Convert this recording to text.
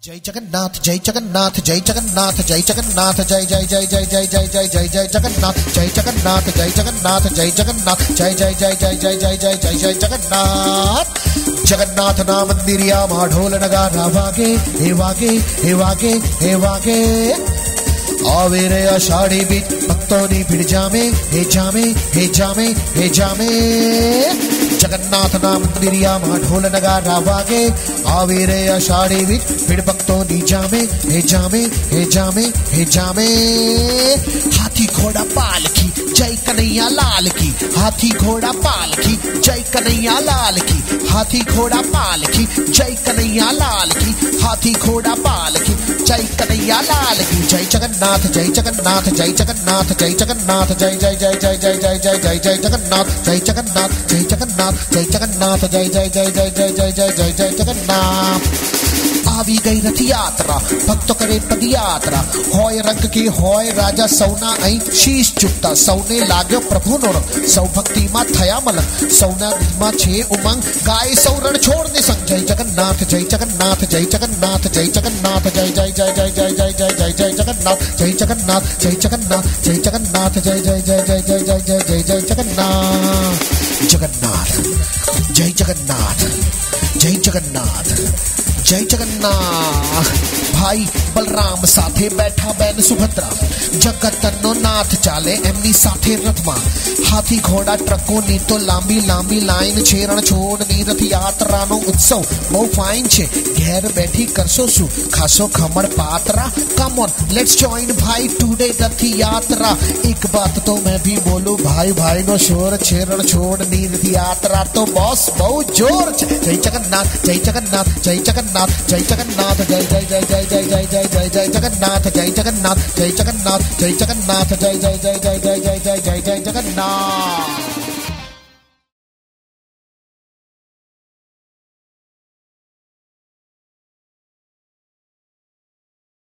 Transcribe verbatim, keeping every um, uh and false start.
जय जगन्नाथ जय जगन्नाथ जय जगन्नाथ जय जगन्नाथ जय जय जय जय जय जय जय जय जय जगन्नाथ जय जगन्नाथ जय जगन्नाथ जय जगन्नाथ जय जय जय जय जय जय जय जय जय जगन्नाथ जगन्नाथ ना मंदिरिया मा ढोल नगारा वागे हे वागे हे वागे हे वागे आवे रे आषाढ़ी बीच भक्तों नी भिड़ जामे हे जामे हे जामे हे जामे जगन्नाथ नाम मंदिरिया मा ढोल नगारा वागे आवे रे आषाढ़ी बीच भिड़ भक्तों नी जामे हे जामे हे जामे हे जामे हाथी घोड़ा पालकी जय कन्हैया लाल की हाथी घोड़ा पालकी जय कन्हैया लाल की हाथी घोड़ा पालकी जय कन्हैया लाल की हाथी घोड़ा पालकी जय कन्हैया लाल की जय जगन्नाथ जय जगन्नाथ जय जगन्नाथ जय जगन्नाथ जय जय जय जय जय जय जय जय जय जगन्नाथ जय जगन्नाथ जय जगन्नाथ जय जगन्नाथ जय जय जय जय जय जय जय जय जय जगन्नाथ आवी गई रथ यात्रा भक्त करे पद यात्रा होय रंग के होय राजा सौना आई शीश चुकता सौने लाग्यो प्रभु नोर सौ भक्ति मा थया मलक सौना मा छे उमंग गाय सौरण छोड़ने संग जय जगन्नाथ जय जगन्नाथ जय जगन्नाथ जय जगन्नाथ जय जय जय जय जय जय जय जय जय जगन्नाथ जय जगन्नाथ जय जगन्नाथ जय जगन्नाथ जय जय जय जय जय जय जय जय जय जगन्नाथ जगन्नाथ जय जगन्नाथ जय जगन्नाथ जय जगन्नाथ भाई बलराम साथे बैठा बैन सुभद्रा जगत नो नाथ चाले एमनी साथे रथमा हाथी घोड़ा ट्रको नी तो लांबी लांबी लाइन छेरण छोड़ नी रथ यात्रा नो उत्सव बहु फाइन छे घेर बैठी करसो सु खासो खमर पात्रा कम ऑन लेट्स जॉइन भाई टुडे रथ यात्रा एक बात तो मैं भी बोलूं भाई भाई नो शोर छेरण छोड़ नी रथ यात्रा तो बॉस बहु जोर जय जगन्नाथ जय जगन्नाथ जय जगन्नाथ जय जगन्नाथ जय जय जय जय जय जय जय जय जय जगन्नाथ जय जगन्नाथ जय जगन्नाथ जय जगन्नाथ जय जय जय जय जय जय जय जय जय जगन्नाथ